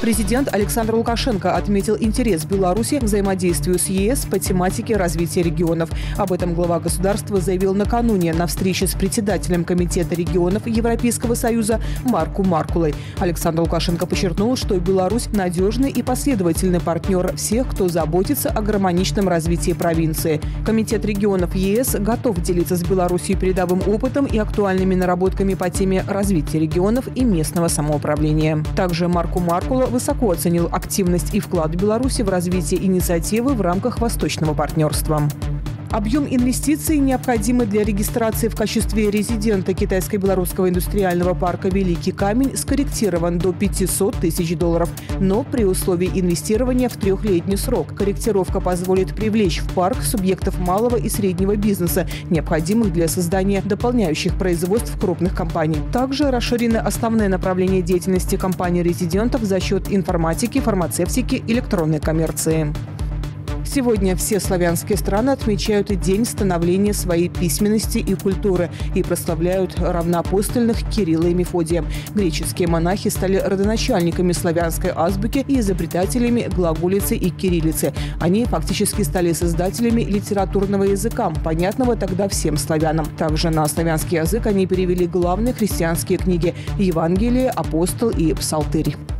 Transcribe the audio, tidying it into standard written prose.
Президент Александр Лукашенко отметил интерес Беларуси к взаимодействию с ЕС по тематике развития регионов. Об этом глава государства заявил накануне на встрече с председателем Комитета регионов Европейского союза Марку Маркулой. Александр Лукашенко подчеркнул, что Беларусь – надежный и последовательный партнер всех, кто заботится о гармоничном развитии провинции. Комитет регионов ЕС готов делиться с Беларусью передовым опытом и актуальными наработками по теме развития регионов и местного самоуправления. Также Марку Маркула высоко оценил активность и вклад Беларуси в развитие инициативы в рамках Восточного партнерства. Объем инвестиций, необходимый для регистрации в качестве резидента китайско-белорусского индустриального парка «Великий камень», скорректирован до $500 тысяч, но при условии инвестирования в 3-летний срок. Корректировка позволит привлечь в парк субъектов малого и среднего бизнеса, необходимых для создания дополняющих производств крупных компаний. Также расширены основные направления деятельности компаний-резидентов за счет информатики, фармацевтики, электронной коммерции. Сегодня все славянские страны отмечают День становления своей письменности и культуры и прославляют равноапостольных Кирилла и Мефодия. Греческие монахи стали родоначальниками славянской азбуки и изобретателями глаголицы и кириллицы. Они фактически стали создателями литературного языка, понятного тогда всем славянам. Также на славянский язык они перевели главные христианские книги – Евангелие, Апостол и Псалтырь.